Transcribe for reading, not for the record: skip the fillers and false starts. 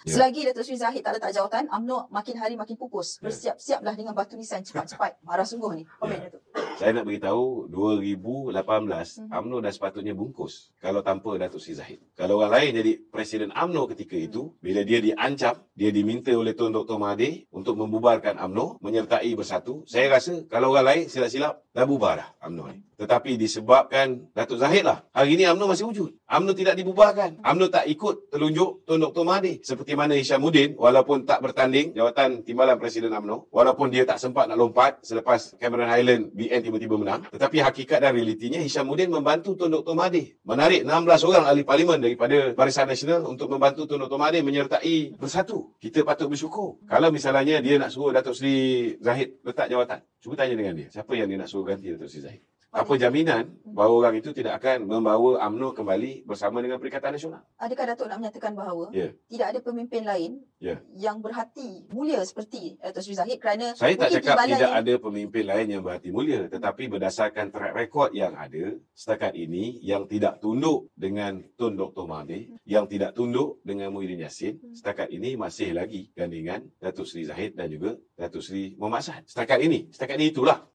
Ya. Selagi Datuk Seri Zahid tak letak jawatan, UMNO makin hari makin pupus. Bersiap-siaplah dengan batu nisan cepat-cepat. Marah sungguh ni. Komen Datuk. Saya nak beritahu 2018 UMNO dah sepatutnya bungkus kalau tanpa Datuk Seri Zahid. Kalau orang lain jadi Presiden UMNO ketika itu, bila dia diancam, dia diminta oleh Tun Dr. Mahathir untuk membubarkan UMNO, menyertai Bersatu, saya rasa kalau orang lain silap-silap dah bubar dah UMNO ni. Tetapi disebabkan Datuk Zahid lah, hari ini UMNO masih wujud. UMNO tidak dibubarkan. UMNO tak ikut telunjuk Tun Dr. Mahathir. Seperti mana Hishamuddin, walaupun tak bertanding jawatan Timbalan Presiden UMNO, walaupun dia tak sempat nak lompat selepas Cameron Highland BN tiba-tiba menang, tetapi hakikat dan realitinya Hishamuddin membantu Tun Dr. Mahathir. Menarik 16 orang ahli parlimen daripada Barisan Nasional untuk membantu Tun Dr. Mahathir menyertai Bersatu. Kita patut bersyukur. Kalau misalnya dia nak suruh Datuk Seri Zahid letak jawatan, cuba tanya dengan dia, siapa yang dia nak suruh ganti Datuk Seri Zahid? Apa jaminan bahawa orang itu tidak akan membawa UMNO kembali bersama dengan Perikatan Nasional? Adakah Datuk nak menyatakan bahawa tidak ada pemimpin lain yang berhati mulia seperti Datuk Seri Zahid kerana saya tak cakap tidak ada pemimpin lain yang berhati mulia, tetapi berdasarkan track record yang ada setakat ini, yang tidak tunduk dengan Tun Dr. Mahathir, yang tidak tunduk dengan Muhyiddin Yassin, setakat ini masih lagi gandingan Datuk Seri Zahid dan juga Datuk Seri Mohamad Sahad. Setakat ini itulah.